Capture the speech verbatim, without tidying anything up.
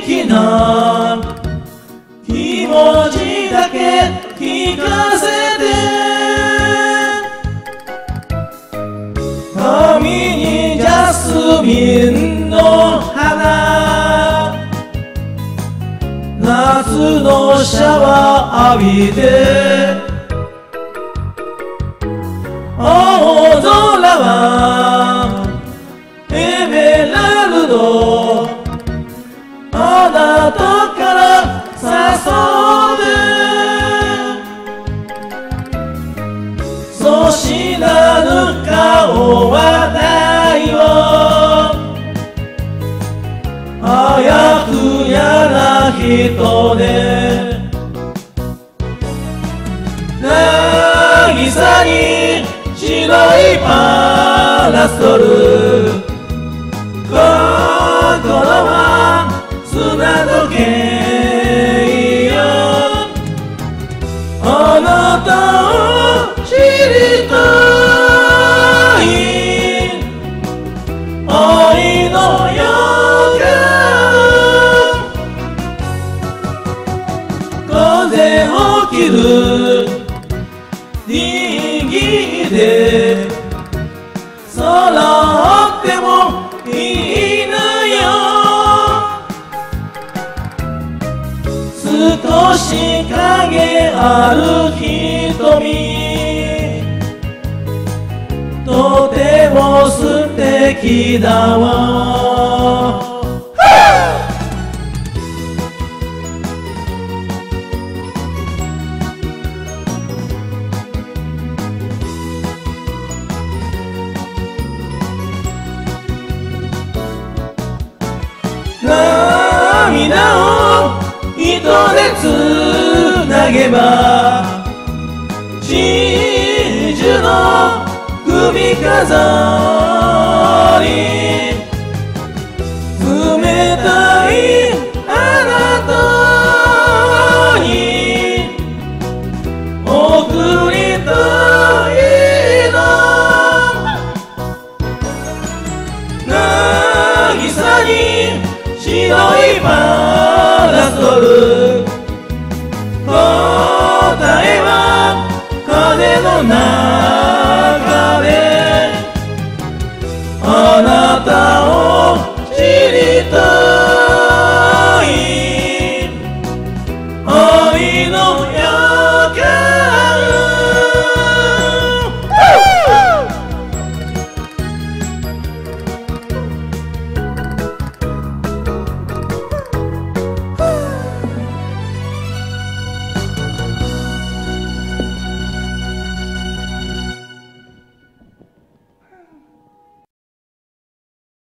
直な気持ちだけ聞かせて、髪にジャスミンの花、夏のシャワー浴びて、青空はエメラルド、あなたから誘う、粗品ぬ顔はないよ、あやふやな人で、渚に白いパラソル、心は砂時計よ、あなたを知りたい、愛の予感、風を切る握で空を追ってもいいのよ、少し影ある瞳、とても素敵だわ。涙を糸でつなげば真珠の首飾り、冷たいあなたに贈りたいの、渚に白いパラソル、答えは風の中で、あなたを知りたい、愛の予感。